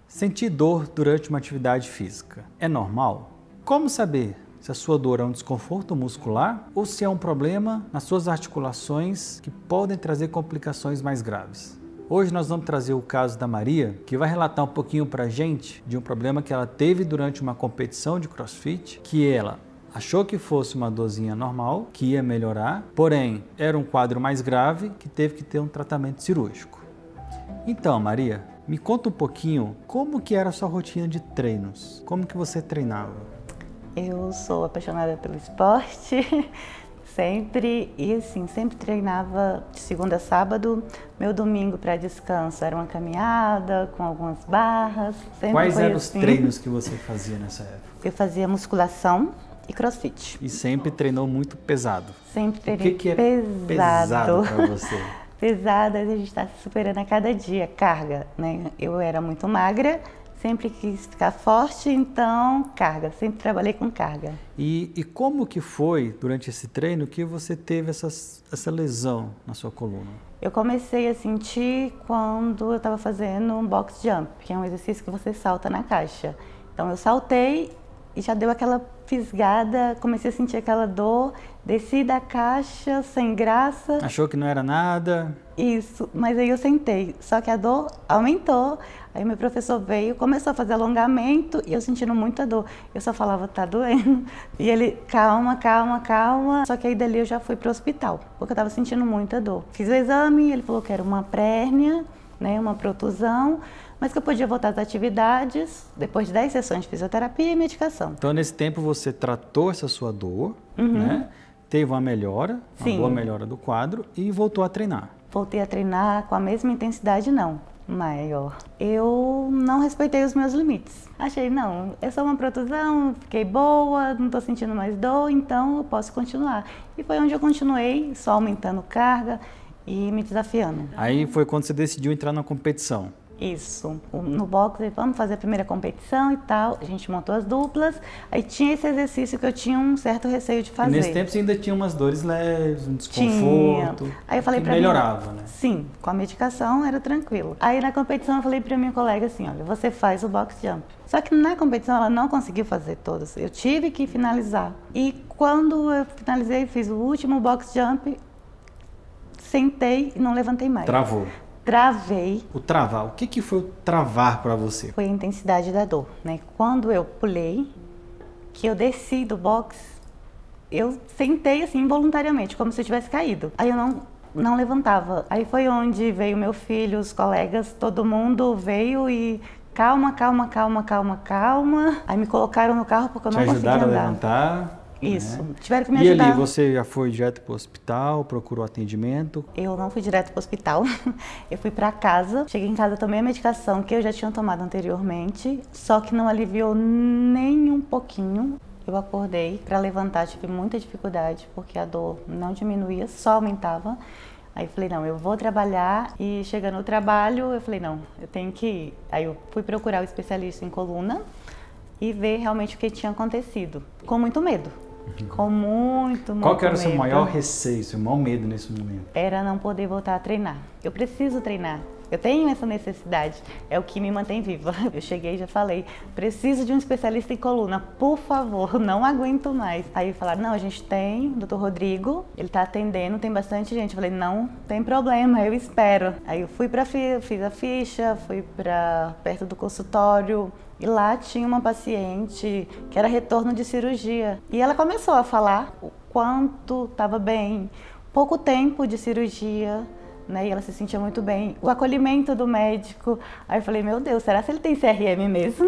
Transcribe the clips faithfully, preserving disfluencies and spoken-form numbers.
Sentir dor durante uma atividade física é normal? Como saber se a sua dor é um desconforto muscular ou se é um problema nas suas articulações que podem trazer complicações mais graves? Hoje nós vamos trazer o caso da Maria, que vai relatar um pouquinho para a gente de um problema que ela teve durante uma competição de CrossFit, que ela achou que fosse uma dorzinha normal, que ia melhorar, porém era um quadro mais grave que teve que ter um tratamento cirúrgico. Então, Maria, me conta um pouquinho como que era a sua rotina de treinos, como que você treinava? Eu sou apaixonada pelo esporte, sempre, e assim, sempre treinava de segunda a sábado. Meu domingo para descanso era uma caminhada com algumas barras. Sempre Quais foi eram assim. os treinos que você fazia nessa época? Eu fazia musculação e crossfit. E sempre treinou muito pesado. Sempre O treinei que, que é pesado. pesado para você? Pesada, a gente está se superando a cada dia, carga, né? Eu era muito magra, sempre quis ficar forte, então carga, sempre trabalhei com carga. E, e como que foi, durante esse treino, que você teve essas, essa lesão na sua coluna? Eu comecei a sentir quando eu estava fazendo um box jump, que é um exercício que você salta na caixa. Então eu saltei e já deu aquela fisgada, comecei a sentir aquela dor, desci da caixa sem graça. Achou que não era nada? Isso, mas aí eu sentei, só que a dor aumentou. Aí meu professor veio, começou a fazer alongamento e eu sentindo muita dor. Eu só falava, tá doendo. E ele, calma, calma, calma. Só que aí dali eu já fui pro hospital, porque eu tava sentindo muita dor. Fiz o exame, ele falou que era uma hérnia, né, uma protusão, mas que eu podia voltar às atividades depois de dez sessões de fisioterapia e medicação. Então, nesse tempo, você tratou essa sua dor, Uhum. né? Teve uma melhora, uma Sim. boa melhora do quadro e voltou a treinar. Voltei a treinar com a mesma intensidade, não, maior. Eu não respeitei os meus limites. Achei, não, é só uma protusão, fiquei boa, não estou sentindo mais dor, então eu posso continuar. E foi onde eu continuei, só aumentando carga e me desafiando. Aí foi quando você decidiu entrar na competição. Isso, no boxe, vamos fazer a primeira competição e tal, a gente montou as duplas, aí tinha esse exercício que eu tinha um certo receio de fazer. E nesse tempo você ainda tinha umas dores leves, um Tinha. desconforto, Aí eu falei que pra melhorava, mim, né? Sim, com a medicação era tranquilo. Aí na competição eu falei pra minha colega assim, olha, você faz o box jump. Só que na competição ela não conseguiu fazer todas, eu tive que finalizar. E quando eu finalizei, fiz o último box jump, sentei e não levantei mais. Travou. Travei. O travar, o que que foi o travar para você? Foi a intensidade da dor, né? Quando eu pulei, que eu desci do box, eu sentei assim involuntariamente, como se eu tivesse caído. Aí eu não, não levantava. Aí foi onde veio meu filho, os colegas, todo mundo veio e calma, calma, calma, calma, calma. Aí me colocaram no carro porque eu não Te conseguia ajudaram andar. a levantar? Isso, Né? tiveram que me E ajudar. ali, você já foi direto para o hospital, procurou atendimento? Eu não fui direto para o hospital, eu fui para casa. Cheguei em casa, tomei a medicação que eu já tinha tomado anteriormente, só que não aliviou nem um pouquinho. Eu acordei, para levantar tive muita dificuldade, porque a dor não diminuía, só aumentava. Aí eu falei, não, eu vou trabalhar, e chegando no trabalho, eu falei, não, eu tenho que ir. Aí eu fui procurar o especialista em coluna e ver realmente o que tinha acontecido, com muito medo. Com muito, muito Qual que era o seu medo. maior receio, seu maior medo nesse momento? Era não poder voltar a treinar. Eu preciso treinar. Eu tenho essa necessidade. É o que me mantém viva. Eu cheguei e já falei, preciso de um especialista em coluna, por favor, não aguento mais. Aí falaram, não, a gente tem o doutor Rodrigo, ele está atendendo, tem bastante gente. Eu falei, não tem problema, eu espero. Aí eu fui para fiz a ficha, fui para perto do consultório. E lá tinha uma paciente que era retorno de cirurgia. E ela começou a falar o quanto estava bem. Pouco tempo de cirurgia, né? E ela se sentia muito bem. O acolhimento do médico. Aí eu falei, meu Deus, será que ele tem C R M mesmo?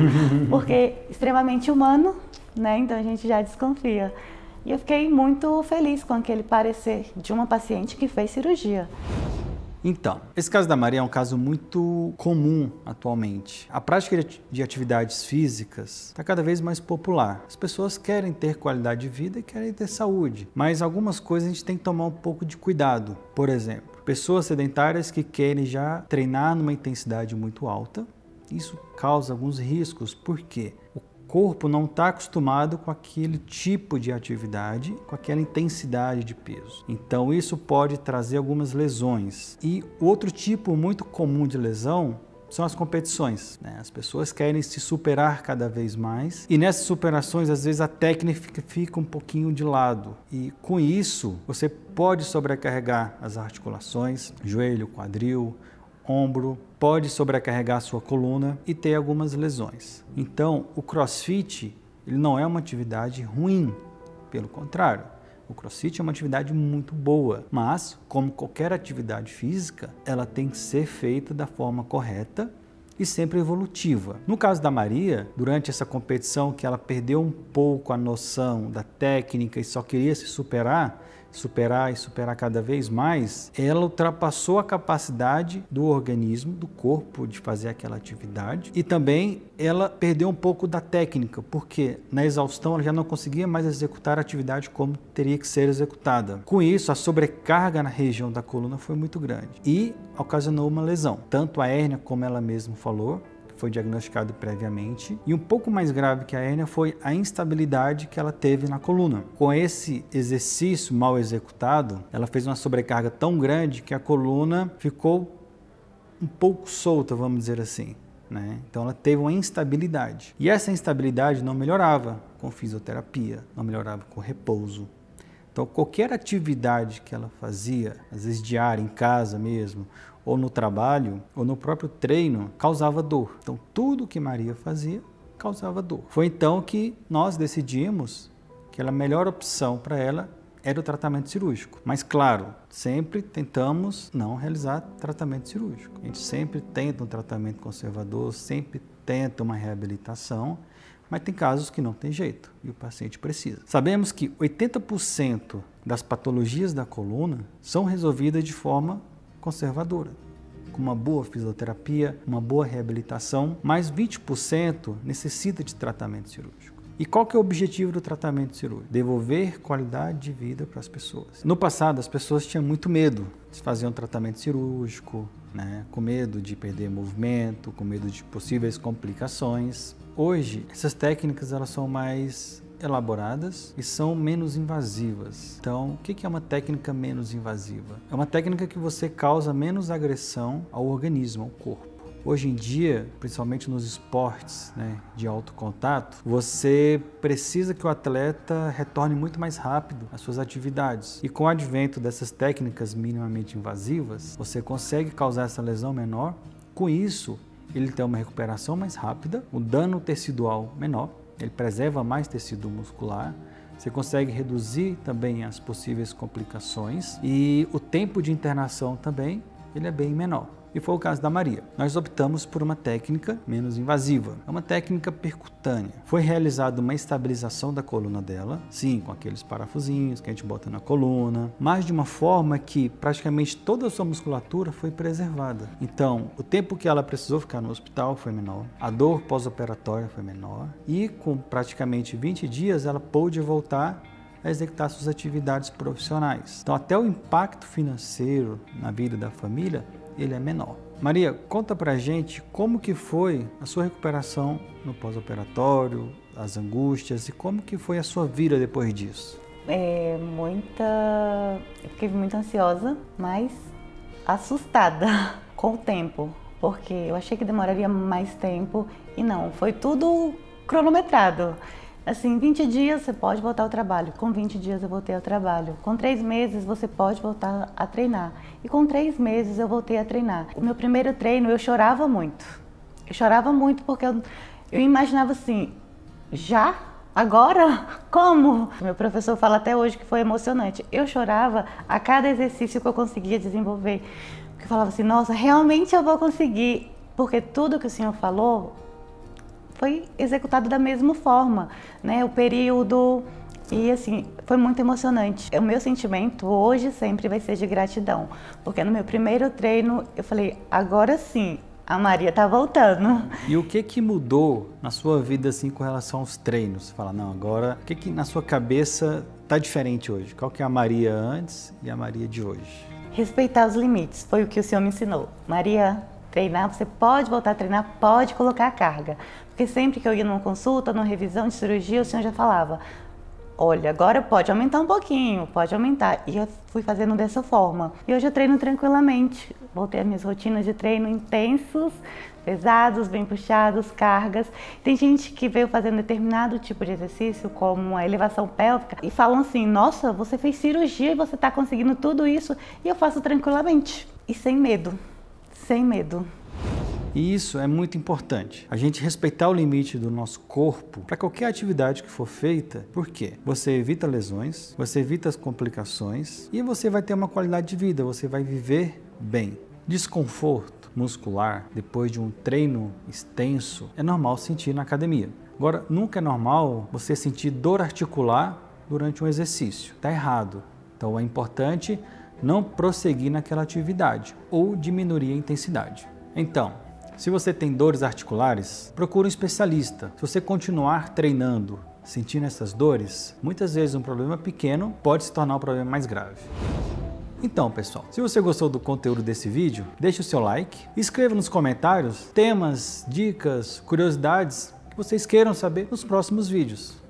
Porque extremamente humano, né? Então a gente já desconfia. E eu fiquei muito feliz com aquele parecer de uma paciente que fez cirurgia. Então, esse caso da Maria é um caso muito comum atualmente. A prática de atividades físicas está cada vez mais popular. As pessoas querem ter qualidade de vida e querem ter saúde, mas algumas coisas a gente tem que tomar um pouco de cuidado. Por exemplo, pessoas sedentárias que querem já treinar numa intensidade muito alta, isso causa alguns riscos. Por quê? O corpo não está acostumado com aquele tipo de atividade, com aquela intensidade de peso. Então isso pode trazer algumas lesões. E outro tipo muito comum de lesão são as competições, né? As pessoas querem se superar cada vez mais e nessas superações, às vezes, a técnica fica, fica um pouquinho de lado e com isso você pode sobrecarregar as articulações, joelho, quadril, ombro, pode sobrecarregar a sua coluna e ter algumas lesões. Então, o CrossFit ele não é uma atividade ruim, pelo contrário. O CrossFit é uma atividade muito boa, mas, como qualquer atividade física, ela tem que ser feita da forma correta e sempre evolutiva. No caso da Maria, durante essa competição que ela perdeu um pouco a noção da técnica e só queria se superar, superar e superar cada vez mais, ela ultrapassou a capacidade do organismo, do corpo de fazer aquela atividade e também ela perdeu um pouco da técnica, porque na exaustão ela já não conseguia mais executar a atividade como teria que ser executada. Com isso, a sobrecarga na região da coluna foi muito grande e ocasionou uma lesão. Tanto a hérnia, como ela mesma falou, foi diagnosticado previamente, e um pouco mais grave que a hérnia foi a instabilidade que ela teve na coluna. Com esse exercício mal executado, ela fez uma sobrecarga tão grande que a coluna ficou um pouco solta, vamos dizer assim, né? Então ela teve uma instabilidade. E essa instabilidade não melhorava com fisioterapia, não melhorava com repouso. Então qualquer atividade que ela fazia, às vezes diária, em casa mesmo, ou no trabalho, ou no próprio treino, causava dor. Então, tudo que Maria fazia causava dor. Foi então que nós decidimos que a melhor opção para ela era o tratamento cirúrgico. Mas, claro, sempre tentamos não realizar tratamento cirúrgico. A gente sempre tenta um tratamento conservador, sempre tenta uma reabilitação, mas tem casos que não tem jeito e o paciente precisa. Sabemos que oitenta por cento das patologias da coluna são resolvidas de forma conservadora, com uma boa fisioterapia, uma boa reabilitação, mas vinte por cento necessita de tratamento cirúrgico. E qual que é o objetivo do tratamento cirúrgico? Devolver qualidade de vida para as pessoas. No passado, as pessoas tinham muito medo de fazer um tratamento cirúrgico, né? Com medo de perder movimento, com medo de possíveis complicações. Hoje, essas técnicas elas são mais elaboradas e são menos invasivas. Então, o que é uma técnica menos invasiva? É uma técnica que você causa menos agressão ao organismo, ao corpo. Hoje em dia, principalmente nos esportes, né, de alto contato, você precisa que o atleta retorne muito mais rápido às suas atividades. E com o advento dessas técnicas minimamente invasivas, você consegue causar essa lesão menor. Com isso, ele tem uma recuperação mais rápida, o dano tecidual menor, ele preserva mais tecido muscular, você consegue reduzir também as possíveis complicações e o tempo de internação também ele é bem menor. E foi o caso da Maria. Nós optamos por uma técnica menos invasiva. É uma técnica percutânea. Foi realizada uma estabilização da coluna dela, sim, com aqueles parafusinhos que a gente bota na coluna, mas de uma forma que praticamente toda a sua musculatura foi preservada. Então, o tempo que ela precisou ficar no hospital foi menor, a dor pós-operatória foi menor e com praticamente vinte dias ela pôde voltar a executar suas atividades profissionais. Então, até o impacto financeiro na vida da família ele é menor. Maria, conta pra gente como que foi a sua recuperação no pós-operatório, as angústias e como que foi a sua vida depois disso. É muita... Eu fiquei muito ansiosa, mas assustada com o tempo, porque eu achei que demoraria mais tempo e não, foi tudo cronometrado. Assim, vinte dias você pode voltar ao trabalho, com vinte dias eu voltei ao trabalho, com três meses você pode voltar a treinar e com três meses eu voltei a treinar. O meu primeiro treino eu chorava muito, eu chorava muito porque eu, eu imaginava assim, já? Agora? Como? Meu professor fala até hoje que foi emocionante, eu chorava a cada exercício que eu conseguia desenvolver, porque eu falava assim, nossa, realmente eu vou conseguir, porque tudo que o senhor falou foi executado da mesma forma, né? O período e assim, foi muito emocionante. O meu sentimento hoje sempre vai ser de gratidão, porque no meu primeiro treino eu falei, agora sim, a Maria tá voltando. E o que que mudou na sua vida assim com relação aos treinos? Você fala, não, agora, o que que na sua cabeça tá diferente hoje? Qual que é a Maria antes e a Maria de hoje? Respeitar os limites, foi o que o senhor me ensinou. Maria, treinar, você pode voltar a treinar, pode colocar a carga. Porque sempre que eu ia numa consulta, numa revisão de cirurgia, o senhor já falava, olha, agora pode aumentar um pouquinho, pode aumentar. E eu fui fazendo dessa forma. E hoje eu treino tranquilamente. Voltei às minhas rotinas de treino intensos, pesados, bem puxados, cargas. Tem gente que veio fazendo determinado tipo de exercício, como a elevação pélvica, e falam assim, nossa, você fez cirurgia e você está conseguindo tudo isso, e eu faço tranquilamente. E sem medo, sem medo. E isso é muito importante, a gente respeitar o limite do nosso corpo para qualquer atividade que for feita. Por quê? Você evita lesões, você evita as complicações e você vai ter uma qualidade de vida, você vai viver bem. Desconforto muscular depois de um treino extenso é normal sentir na academia. Agora, nunca é normal você sentir dor articular durante um exercício. Está errado. Então é importante não prosseguir naquela atividade ou diminuir a intensidade. Então, se você tem dores articulares, procure um especialista. Se você continuar treinando, sentindo essas dores, muitas vezes um problema pequeno pode se tornar um problema mais grave. Então, pessoal, se você gostou do conteúdo desse vídeo, deixe o seu like, escreva nos comentários temas, dicas, curiosidades que vocês queiram saber nos próximos vídeos.